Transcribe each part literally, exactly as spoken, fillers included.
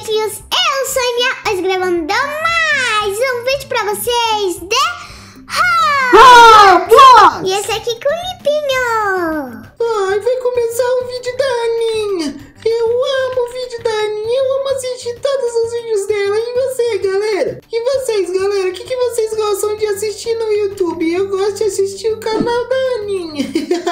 garotinhos, eu sou a Nia, mas gravando mais um vídeo pra vocês de Roblox! E esse aqui com o Lipinho. Ai, vai começar o vídeo da Aninha. Eu amo o vídeo da Aninha, eu amo assistir todos os vídeos dela. E você, galera? E vocês, galera? O que, que vocês gostam de assistir no YouTube? Eu gosto de assistir o canal da Aninha.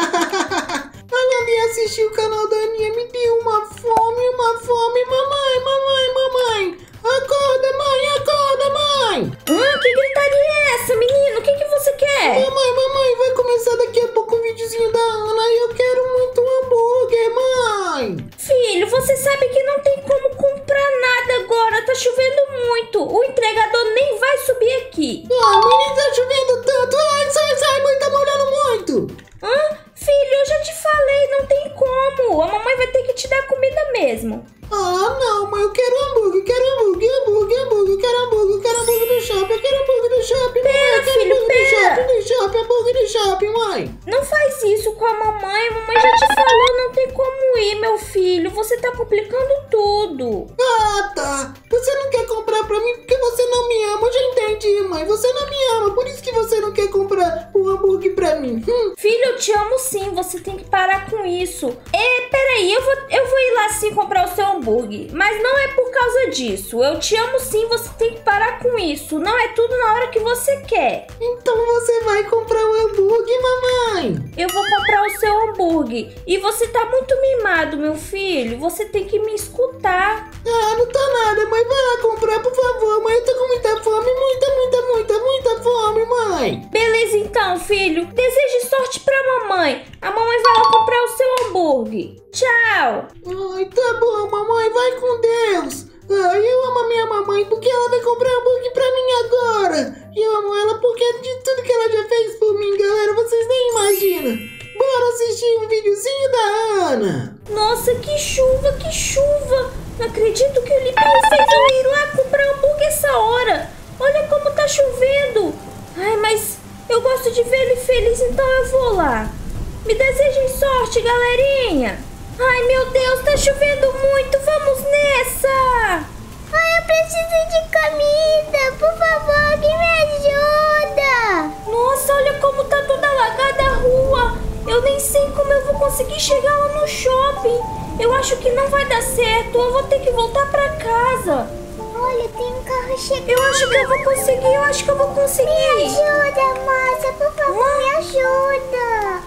Falando em assistir o canal da Aninha, me deu uma fome, uma fome. Mamãe, mamãe, mamãe. Acorda, mãe, acorda, mãe. Hum, que gritaria é essa, menino? O que, que você quer? Mamãe, mamãe, vai começar daqui a pouco o videozinho da Ana e eu quero muito um hambúrguer, mãe. Filho, você sabe que não tem como comprar nada agora, tá chovendo muito. O entregador nem vai subir aqui. Ah, mãe, nem tá chovendo tanto. Ai, sai, sai, mãe, tá molhando muito. Hã? Filho, eu já te falei, não tem como. A mamãe vai ter que te dar comida mesmo. Ah, não, mãe, eu quero hambúrguer, quero hambúrguer, hambúrguer, hambúrguer, eu quero hambúrguer, eu quero hambúrguer do shopping, eu quero hambúrguer do shopping, mãe, Pera, eu quero filho, hambúrguer do pera. shopping, do shopping, hambúrguer do shopping, mãe. Não faz isso com a mamãe, a mamãe já te falou, não tem como ir, meu filho. Você tá complicando tudo. Ah, tá. Você não quer comprar pra mim porque você não me ama, eu já entendi, mãe. Você não me ama, por isso que você não quer comprar o hambúrguer pra mim. Hum. Filho, eu te amo sim, você tem que parar com isso. É, peraí, eu vou, eu vou ir lá sim comprar o seu hambúrguer, mas não é por causa disso. Eu te amo sim, você tem que parar com isso. Não é tudo na hora que você quer. Então você vai comprar o hambúrguer, mamãe? Eu vou comprar o seu hambúrguer. E você tá muito mimado, meu filho. Você tem que me escutar. Ah, não tá nada, mãe. Vai lá comprar, por favor, mãe. Eu tô com muita fome, muita, muita, muita, muita fome, mãe. Beleza então, filho. Deseje sorte pra mamãe. A mamãe vai lá comprar o seu hambúrguer. Tchau. Ai, tá bom, mamãe. Vai com Deus. Ai, eu amo a minha mamãe porque ela vai comprar hambúrguer pra mim agora. E eu amo ela porque de tudo que ela já fez por mim, galera, vocês nem imaginam. Bora assistir um videozinho da Ana. Nossa, que chuva, que chuva. Não acredito que o Lipinho fez eu ir lá comprar hambúrguer essa hora. Olha como tá chovendo. Ai, mas eu gosto de ver ele feliz, então eu vou lá. Me desejem sorte, galerinha. Ai, meu Deus, tá chovendo muito. Vamos nessa. Ai, eu preciso de comida, por favor, alguém me ajuda. Nossa, olha como tá toda alagada a rua. Eu nem sei como eu vou conseguir chegar lá no shopping. Eu acho que não vai dar certo. Eu vou ter que voltar pra casa. Olha, tem um carro chegando. Eu acho que eu vou conseguir, eu acho que eu vou conseguir. Me ajuda, moça, por favor, Hã? me ajuda.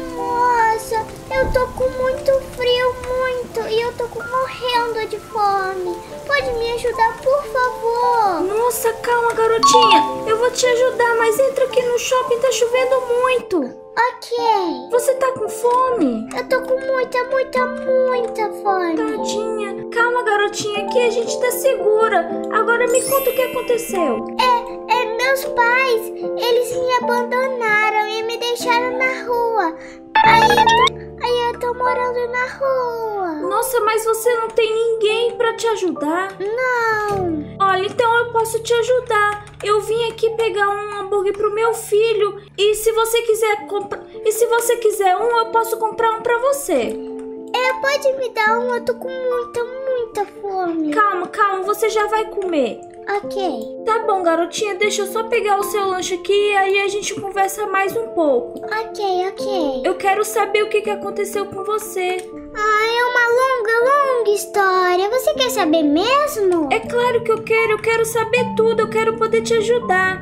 Nossa, eu tô com muito frio, muito. E eu tô com- morrendo de fome. Pode me ajudar, por favor? Nossa, calma, garotinha. Eu vou te ajudar, mas entra aqui no shopping, tá chovendo muito. Ok. Você tá com fome? Eu tô com muita, muita, muita fome. Tadinha. Calma, garotinha, aqui a gente tá segura. Agora me conta o que aconteceu. É, é, meus pais, eles me abandonaram e me deixaram na rua. Aí eu tô, aí eu tô morando na rua. Nossa, mas você não tem ninguém pra te ajudar? Não. Olha, então eu posso te ajudar. Eu vim aqui pegar um hambúrguer pro meu filho. E se você quiser comprar, e se você quiser um, eu posso comprar um pra você. É, pode me dar um, eu tô com muita, muita fome. Calma, calma, você já vai comer. Ok. Tá bom, garotinha, deixa eu só pegar o seu lanche aqui e aí a gente conversa mais um pouco. Ok, ok. Eu quero saber o que, que aconteceu com você. Ah, é uma longa, longa história. Você quer saber mesmo? É claro que eu quero, eu quero saber tudo, eu quero poder te ajudar.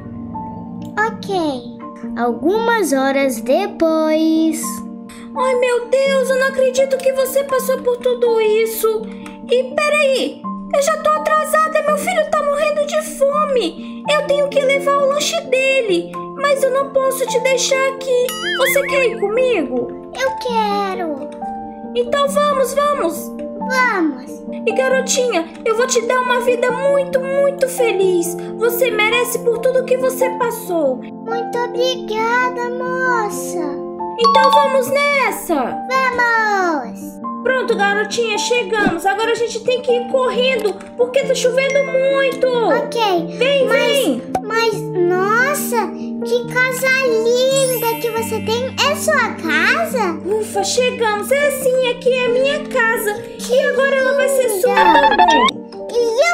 Ok. Algumas horas depois. Ai, meu Deus, eu não acredito que você passou por tudo isso. E peraí, eu já tô atrasada, meu filho tá morrendo de fome. Eu tenho que levar o lanche dele, mas eu não posso te deixar aqui. Você quer ir comigo? Eu quero. Então vamos, vamos. Vamos. E garotinha, eu vou te dar uma vida muito, muito feliz. Você merece por tudo que você passou. Muito obrigada, moça. Então vamos nessa. Vamos. Pronto, garotinha, chegamos. Agora a gente tem que ir correndo, porque tá chovendo muito. Ok. Vem, mas, vem. Mas, nossa, que casa linda que você tem. É sua casa? Ufa, chegamos. É sim, aqui é a minha casa. E agora ela vai ser sua linda. também. E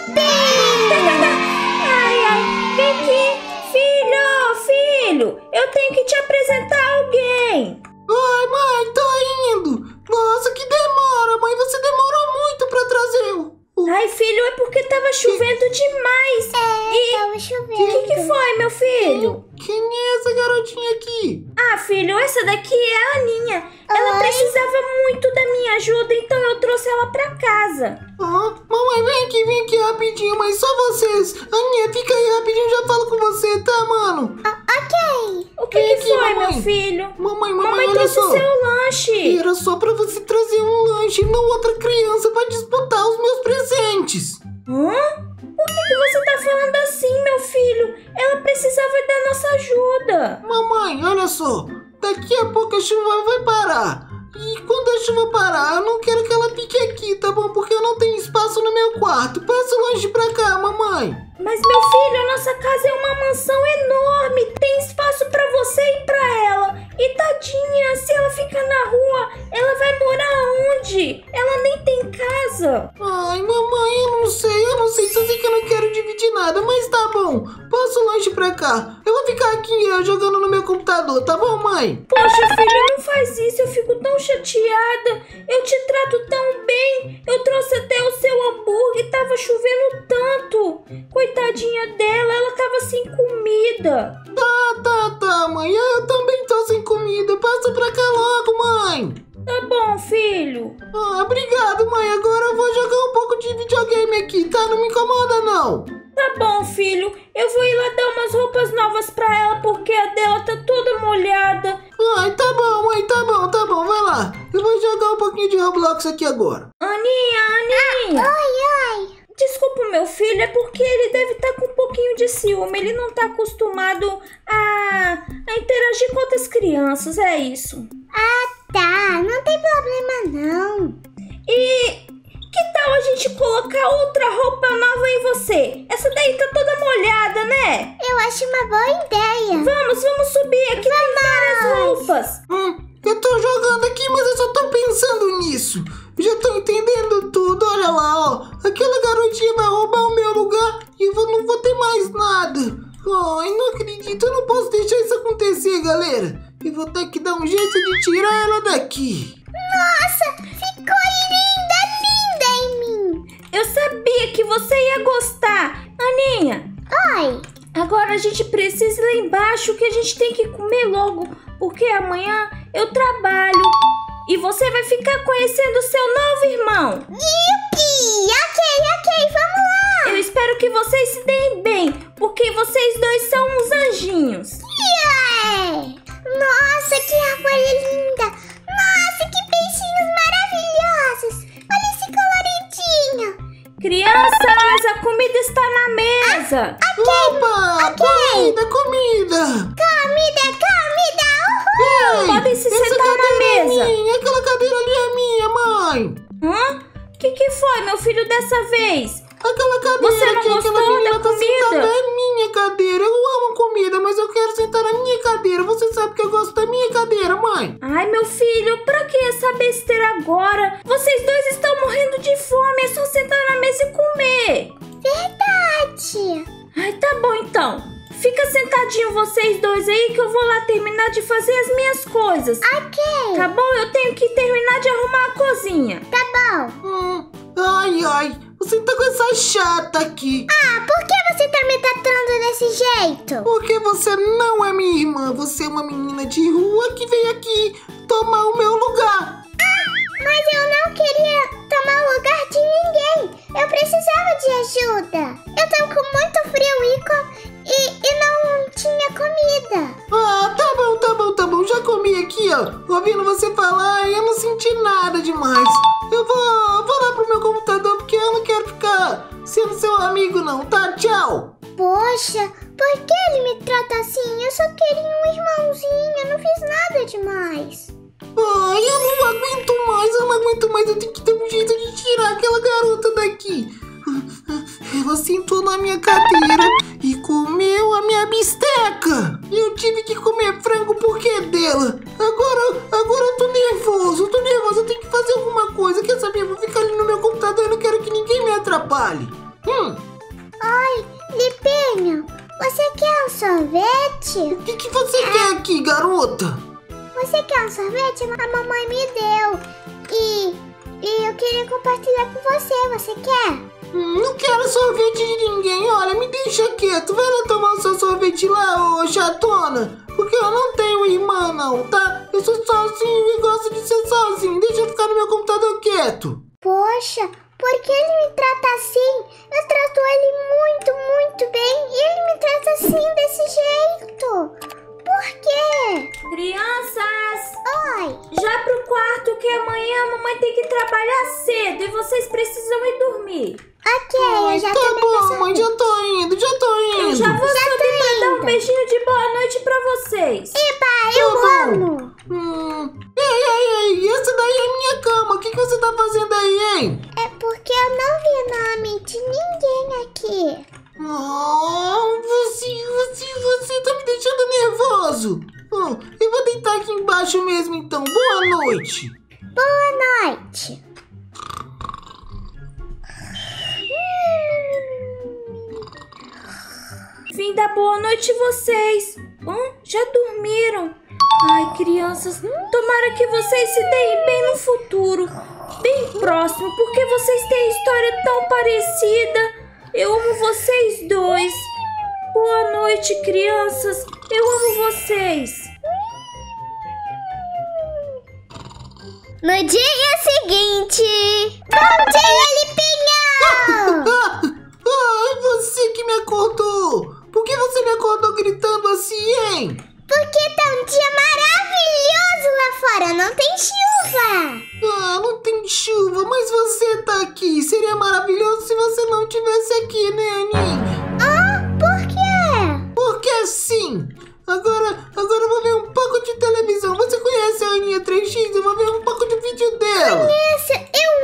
filho, é porque tava chovendo demais. É, E tava o chovendo. que, que foi, meu filho? Quem é essa garotinha aqui? Ah, filho, essa daqui é a Aninha. Ela Oi? precisava muito da minha ajuda, então eu trouxe ela pra casa. Ah, mamãe, vem aqui, vem aqui rapidinho, mas só vocês. Aninha, fica aí rapidinho, eu já falo com você, tá, mano? Ah, ok. O que, Vem que aqui, foi, mamãe. meu filho? Mamãe, mamãe, Mamãe olha trouxe só. seu lanche. Era só pra você trazer um lanche, não outra criança pra disputar os meus presentes. Hã? Por que, que você tá falando assim, meu filho? Ela precisava da nossa ajuda. Mamãe, olha só, daqui a pouco a chuva vai parar. E quando a chuva parar, eu não quero que ela fique aqui, tá bom? Porque eu não tenho espaço no meu quarto. Passa o lanche pra cá, mamãe. Mas, meu filho, a nossa casa é uma mansão enorme. Tem espaço pra você e pra ela. E tadinha, se ela ficar na rua, ela vai morar onde? Ela nem tem casa. Ai, mamãe, eu não sei, eu não sei. Só sei que eu não quero dividir nada, mas tá bom. Passa o lanche pra cá. Eu vou ficar aqui ó, jogando no meu computador, tá bom, mãe? Poxa, filho, não faz isso. Eu fico tão chateada. Eu te trato tão bem. Eu trouxe até o seu hambúrguer. Tava chovendo tanto. Coitadinha dela, ela tava sem comida. Tá, tá, tá, mãe. Eu também tô sem comida. Passa pra cá logo, mãe. Tá bom, filho. Ah, obrigado, mãe. Agora eu vou jogar um pouco de videogame aqui, tá? Não me incomoda, não. Tá bom, filho. Eu vou ir lá dar umas roupas novas pra ela, porque a dela tá toda molhada. Ai, tá bom, mãe. Tá bom, tá bom. Vai lá. Eu vou jogar um pouquinho de Roblox aqui agora. Aninha, Aninha. Oi, oi. Desculpa, meu filho, é porque ele deve estar com um pouquinho de ciúme. Ele não tá acostumado a, a interagir com outras crianças, é isso. Ah, tá. Não tem problema, não. E que tal a gente colocar outra roupa nova em você? Essa daí tá toda molhada, né? Eu acho uma boa ideia. Vamos, vamos subir. Aqui tem várias roupas. Hum, eu tô jogando aqui, mas eu só tô pensando nisso. Eu já tô entendendo tudo. Olha lá, ó. Aquela garotinha vai roubar o meu lugar e eu vou- não vou ter mais nada. Ai, não acredito. Eu não posso deixar isso acontecer, galera. Eu vou ter que dar um jeito de tirar ela daqui. Nossa, ficou linda, linda em mim. Eu sabia que você ia gostar. Aninha, Oi. agora a gente precisa ir lá embaixo que a gente tem que comer logo, porque amanhã eu trabalho e você vai ficar conhecendo seu novo irmão. Yupi. Ok, ok, vamos lá. Eu espero que vocês se deem bem, porque vocês dois são uns anjinhos. Yeah. Nossa, que árvore linda. Nossa, que peixinhos maravilhosos. Olha esse coloridinho. Crianças, a comida está na mesa. Opa! ok. Comida, comida! Comida, comida. Uhul. Ei, Podem se essa sentar na cadeira é mesa. minha, aquela cadeira ali é minha, mãe. Hã? O que, que foi, meu filho, dessa vez? Aquela cadeira Você não que aquela gostou menina da tá comida? sentada é minha cadeira. Eu amo comida, mas eu quero sentar na minha cadeira. Você sabe que eu gosto da minha cadeira, mãe. Ai, meu filho, pra que essa besteira agora? Vocês dois estão morrendo de fome, é só sentar na mesa e comer. Verdade. Ai, tá bom então. Fica sentadinho vocês dois aí que eu vou lá terminar de fazer as minhas coisas. Ok. Tá bom? Eu tenho que terminar de arrumar a cozinha. Tá bom. Hum, ai, ai. Você tá com essa chata aqui. Ah, por que você tá me tratando desse jeito? Porque você não é minha irmã. Você é uma menina de rua que veio aqui tomar o meu lugar. Mas eu não queria tomar o lugar de ninguém. Eu precisava de ajuda. Eu tava com muito frio e, com... e, e não tinha comida. Ah, tá bom, tá bom, tá bom. Já comi aqui, ó. Ouvindo você falar, eu não senti nada demais. Eu vou, vou lá pro meu computador porque eu não quero ficar sendo seu amigo não, tá? Tchau. Poxa, por que ele me trata assim? Eu só queria um irmãozinho. Eu não fiz nada demais. Ai, eu não aguento mais, eu não aguento mais. Eu tenho que ter um jeito de tirar aquela garota daqui. Ela sentou na minha cadeira e comeu a minha bisteca. E eu tive que comer frango porque é dela. Agora, agora eu tô nervoso, eu tô nervoso. Eu tenho que fazer alguma coisa. Quer saber? Eu vou ficar ali no meu computador. Eu não quero que ninguém me atrapalhe. Hum, Oi, Lipinho, você quer um sorvete? o que, que você quer aqui, garota? Você quer um sorvete? A mamãe me deu. E, e eu queria compartilhar com você. Você quer? Hum, não quero sorvete de ninguém. Olha, me deixa quieto. Vai lá tomar o seu sorvete lá, ô chatona. Porque eu não tenho irmã, não, tá? Eu sou sozinho e gosto de ser sozinho. Deixa eu ficar no meu computador quieto. Poxa, por que ele me trata assim? Eu trato ele muito, muito bem. E ele me trata assim, desse jeito. Por quê? Crianças! Oi. Já pro quarto que amanhã a mamãe tem que trabalhar cedo e vocês precisam ir dormir. Ok, Ai, eu já tá também bom, penso mãe, nisso. já tô indo, já tô indo. Eu já vou Já tô subir pra dar um indo. beijinho de boa noite pra vocês. Eba, eu Tá bom. amo. Hum. Ei, ei, ei, essa daí é minha cama. O que, que você tá fazendo aí, hein? É porque eu não vi nome de ninguém aqui. Oh, você, você, você tá me deixando nervoso. Hum, eu vou deitar aqui embaixo mesmo, então. Boa noite. Boa noite. Vim dar boa noite vocês. Hum, já dormiram? Ai, crianças, tomara que vocês se deem bem no futuro. Bem próximo, porque vocês têm história tão parecida. Eu amo vocês dois. Boa noite, crianças. Eu amo vocês. No dia seguinte. Bom dia, Lipinho! Ah, ah, você que me acordou. Por que você me acordou gritando assim, hein? Porque tá um dia maravilhoso lá fora, não tem chuva. Ah, não tem chuva, mas você tá aqui. Seria maravilhoso se você não estivesse aqui, né, Aninha? Ah, por quê? Porque sim. Agora, agora eu vou ver um pouco de televisão. Você conhece a Aninha três X? Eu vou ver um pouco de vídeo dela. Essa,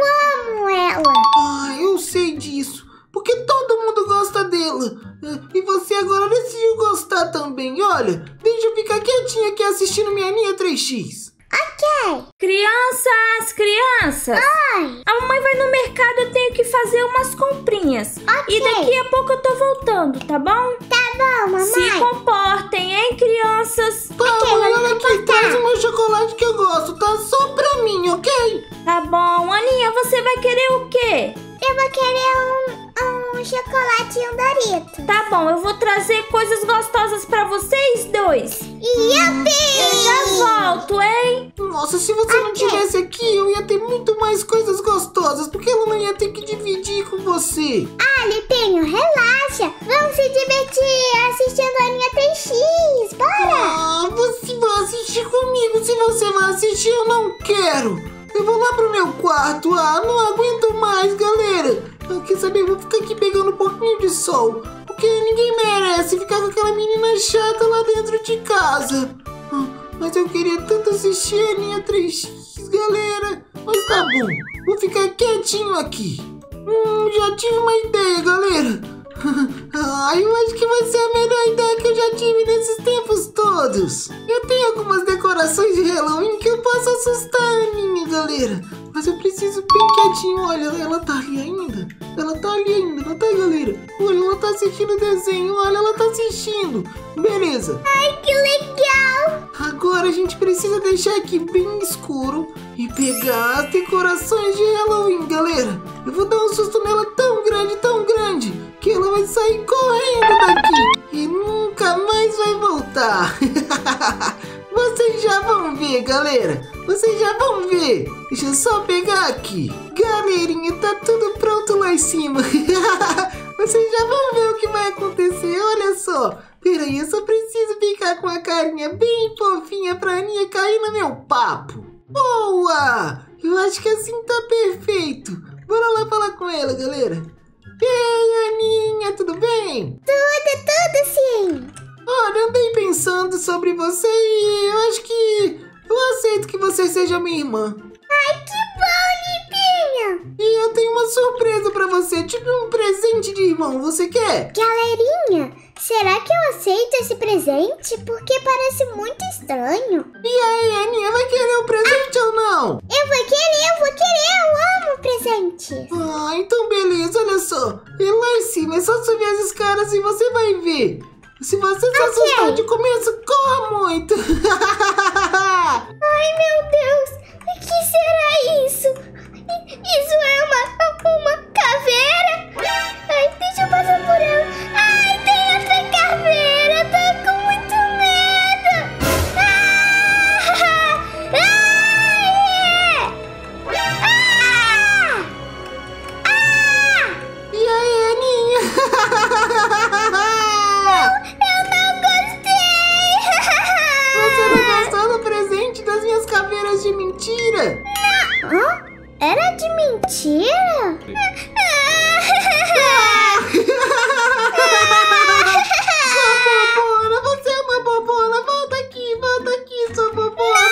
eu amo ela. Ah, eu sei disso. Porque todo mundo gosta dela. E você agora decidiu gostar também. Olha, deixa eu ficar quietinha aqui assistindo minha Aninha três X. Ok. Crianças, crianças. Oi. A mamãe vai no mercado, eu tenho que fazer umas comprinhas. Ok. E daqui a pouco eu tô voltando, tá bom? Tá bom, mamãe. Se comportem, hein, crianças? Tá, Ok, mãe, vamos olha aqui, comportar. traz o meu chocolate que eu gosto, tá? Só pra mim, ok? Tá bom. Aninha, você vai querer o quê? Eu vou querer um, um chocolate e um Dorito. Tá bom, eu vou trazer coisas gostosas pra vocês dois. E eu tenho. Eu já volto, hein? Nossa, se você não Ok. estivesse aqui, eu ia ter muito mais coisas gostosas, porque ela não ia ter que dividir com você. Ah, Lipinho, relaxa. Vamos se divertir assistindo a Aninha três X. Bora. Ah, você vai assistir comigo. Se você vai assistir, eu não quero. Eu vou lá pro meu quarto. Ah, não aguento mais, galera. Eu quer saber, eu vou ficar aqui pegando um pouquinho de sol, porque ninguém merece ficar com aquela menina chata lá dentro de casa. Ah, mas eu queria tanto assistir a Aninha três X, galera. Mas tá bom, vou ficar quietinho aqui. Hum, já tive uma ideia, galera. Ah, eu acho que vai ser a melhor ideia que eu já tive nesses tempos todos. Eu tenho algumas decorações de Halloween que eu posso assustar a Aninha, galera. Mas eu preciso bem quietinho. Olha, ela tá ali ainda. Ela tá ali ainda, não tá, galera? Olha, ela tá assistindo o desenho. Olha, ela tá assistindo. Beleza. Ai, que legal. Agora a gente precisa deixar aqui bem escuro e pegar as decorações de Halloween, galera. Eu vou dar um susto nela tão grande, tão grande, que ela vai sair correndo daqui e nunca mais vai voltar. Vocês já vão ver, galera. Vocês já vão ver. Deixa eu só pegar aqui. Galerinha, tá tudo pronto lá em cima. Vocês já vão ver o que vai acontecer. Olha só. Peraí, eu só preciso ficar com a carinha bem fofinha pra Aninha cair no meu papo. Boa! Eu acho que assim tá perfeito. Bora lá falar com ela, galera. Ei, Aninha, tudo bem? Tudo, tudo sim. Olha, eu andei pensando sobre você e eu acho que eu aceito que você seja minha irmã. Ai, que bom, Lipinho. E eu tenho uma surpresa pra você, tipo um presente de irmão. Você quer? Galerinha, será que eu aceito esse presente? Porque parece muito estranho. E aí, Aninha, vai querer o presente ou não? Eu vou querer, eu vou querer, eu amo presente. Ah, então beleza, olha só. E lá em cima é só subir as escadas e você vai ver. Se você se Ok. assustar de começo, corra muito. Ai, meu Deus, o que será isso? Isso é uma, uma caveira? Eu não gostei. Você não gostou do presente das minhas caveiras de mentira? Hã? Era de mentira? Sua bobona, você é uma bobona. Volta aqui, volta aqui, sua bobona.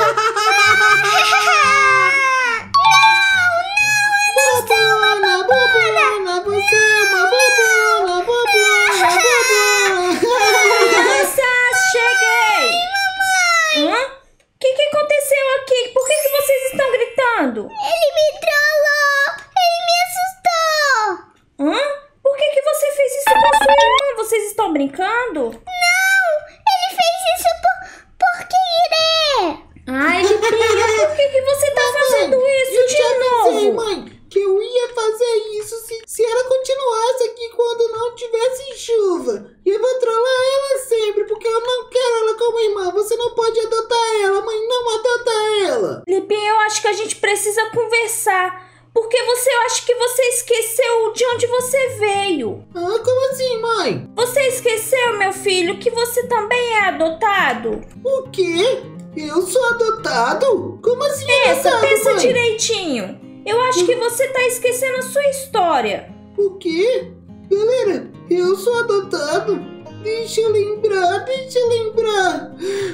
Bobona, bobona, você é uma bobona, bobona, bobona. Crianças, cheguei! Hã? O que, que aconteceu aqui? Por que, que vocês estão gritando? Ele me trollou! Ele me assustou! Hã? Por que, que você fez isso com sua irmã? Vocês estão brincando? Não! Ele fez isso por, por querer! Ai, Lipinha, por que, que você tá fazendo isso Eu de te avisei, novo? mãe, que eu ia fazer isso se, se ela continuasse aqui quando não tivesse chuva. E eu vou trollar ela sempre, porque eu não quero ela como irmã. Você não pode adotar ela, mãe, não adota ela. Lipinha, eu acho que a gente precisa conversar. Porque você, eu acho que você esqueceu de onde você veio. Ah, como assim, mãe? Você esqueceu, meu filho, que você também é adotado? O quê? Eu sou adotado? Como assim Pensa, adotado, pensa mãe? direitinho. Eu acho que você tá esquecendo a sua história. O quê? Galera, eu sou adotado? Deixa eu lembrar, deixa eu lembrar.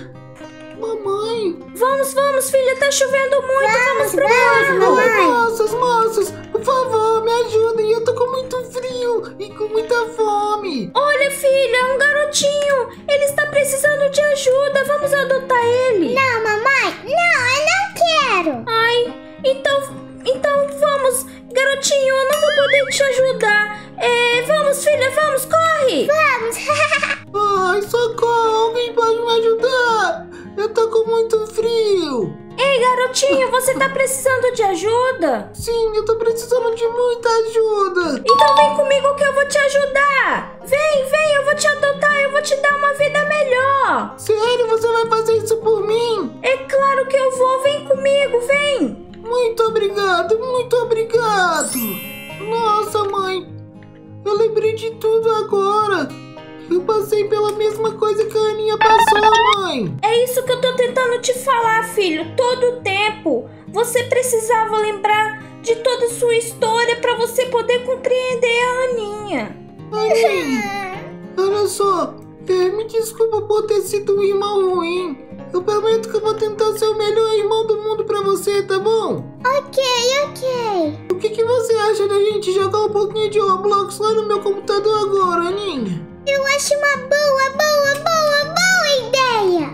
Mamãe. Vamos, vamos, filha, tá chovendo muito, vamos, pro vamos, barco. mamãe. Moças, moças, por favor, me ajudem. Eu tô com muito frio e com muita fome. Olha, filha, é um garotinho. Ele está precisando de ajuda, vamos adotar ele. Não, mamãe! Não, eu não quero! Ai, então, então vamos, garotinho, eu não vou poder te ajudar. É, vamos, filha, vamos, corre. Vamos! Ai, socorro, alguém pode me ajudar? Eu tô com muito frio. Ei, garotinho, você tá precisando de ajuda? Sim, eu tô precisando de muita ajuda. Então vem comigo que eu vou te ajudar. Vem, vem, eu vou te adotar, eu vou te dar uma vida melhor. Sério, você vai fazer isso por mim? É claro que eu vou, vem comigo, vem. Muito obrigado, muito obrigado. Nossa, mãe, eu lembrei de tudo agora. Eu passei pela mesma coisa que a Aninha passou, mãe. É isso que eu tô tentando te falar, filho, todo o tempo. Você precisava lembrar de toda a sua história pra você poder compreender a Aninha. Aninha, olha só, é, me desculpa por ter sido um irmão ruim. Eu prometo que eu vou tentar ser o melhor irmão do mundo pra você, tá bom? Ok, ok. O que, que você acha da gente jogar um pouquinho de Roblox lá no meu computador agora, Aninha? Eu acho uma boa, boa, boa, boa ideia.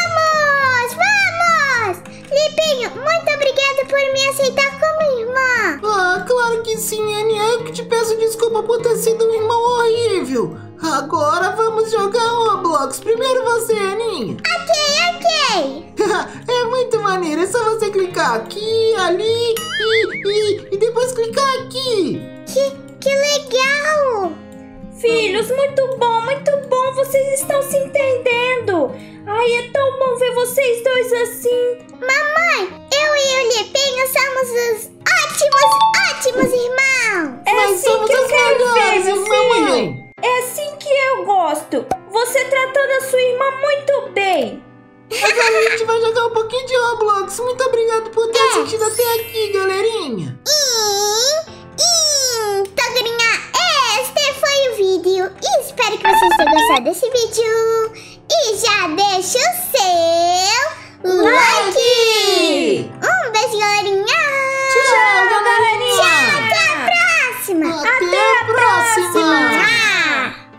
Vamos, vamos. Lipinho, muito obrigada por me aceitar como irmã. Ah, claro que sim, Aninha. Eu que te peço desculpa por ter sido um irmão horrível. Agora vamos jogar Roblox. Primeiro você, Aninha. Ok, ok. É muito maneiro. É só você clicar aqui, ali e, e, e depois clicar aqui. Que, que legal. Filhos, muito bom, muito bom, vocês estão se entendendo. Ai, é tão bom ver vocês dois assim. Mamãe, eu e o Lipinho somos os ótimos, ótimos irmãos. É Nós assim somos que eu os quero ver, melhores, meu mamãe. filho. É assim que eu gosto. Você tratando a sua irmã muito bem. Agora a gente vai jogar um pouquinho de Roblox. Muito obrigado por ter assistido até aqui, galerinha. E, e, Togrinha, este foi o vídeo. Espero que vocês tenham gostado desse vídeo. E já deixa o